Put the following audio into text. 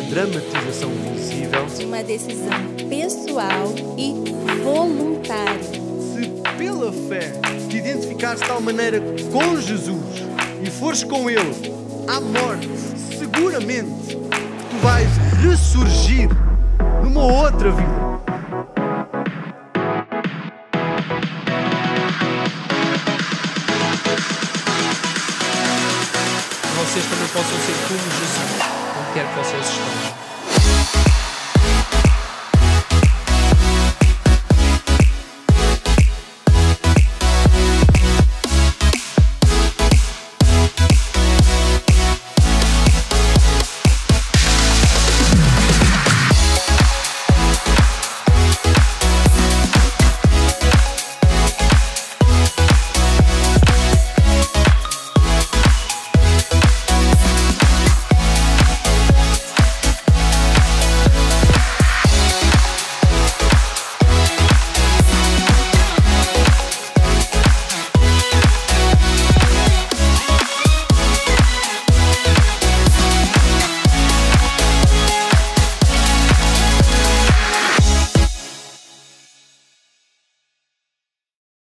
a dramatização visível de uma decisão pessoal e voluntária. se pela fé te identificares de tal maneira com Jesus e fores com Ele à morte, seguramente tu vais ressurgir numa outra vida. Vocês também possam ser como Jesus, onde quer que vocês estão.